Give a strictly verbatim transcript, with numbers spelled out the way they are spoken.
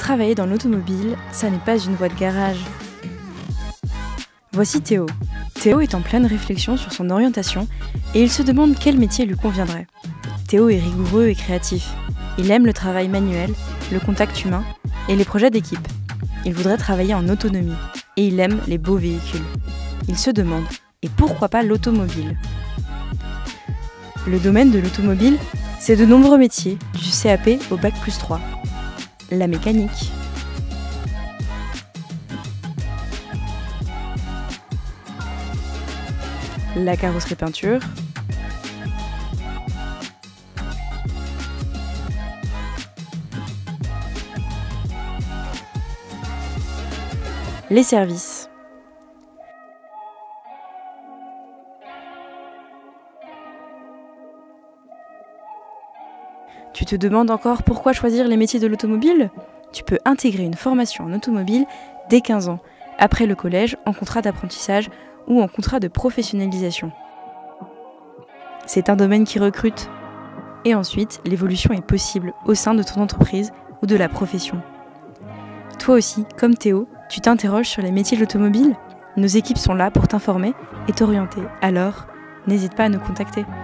Travailler dans l'automobile, ça n'est pas une voie de garage. Voici Théo. Théo est en pleine réflexion sur son orientation et il se demande quel métier lui conviendrait. Théo est rigoureux et créatif. Il aime le travail manuel, le contact humain et les projets d'équipe. Il voudrait travailler en autonomie et il aime les beaux véhicules. Il se demande, et pourquoi pas l'automobile ? Le domaine de l'automobile, c'est de nombreux métiers, du C A P au bac plus trois. La mécanique, la carrosserie peinture, les services. Tu te demandes encore pourquoi choisir les métiers de l'automobile ? Tu peux intégrer une formation en automobile dès quinze ans, après le collège, en contrat d'apprentissage ou en contrat de professionnalisation. C'est un domaine qui recrute. Et ensuite, l'évolution est possible au sein de ton entreprise ou de la profession. Toi aussi, comme Théo, tu t'interroges sur les métiers de l'automobile ? Nos équipes sont là pour t'informer et t'orienter. Alors, n'hésite pas à nous contacter.